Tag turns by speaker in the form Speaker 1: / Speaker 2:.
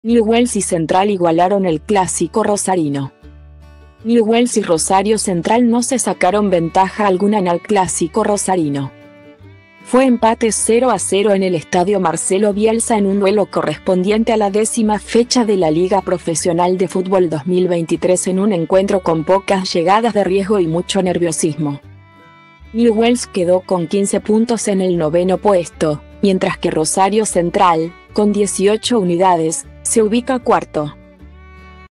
Speaker 1: Newell's y Central igualaron el clásico rosarino. Newell's y Rosario Central no se sacaron ventaja alguna en el clásico rosarino. Fue empate 0-0 en el estadio Marcelo Bielsa en un duelo correspondiente a la 10ª fecha de la Liga Profesional de Fútbol 2023 en un encuentro con pocas llegadas de riesgo y mucho nerviosismo. Newell's quedó con 15 puntos en el 9º puesto, mientras que Rosario Central, con 18 unidades, se ubica cuarto.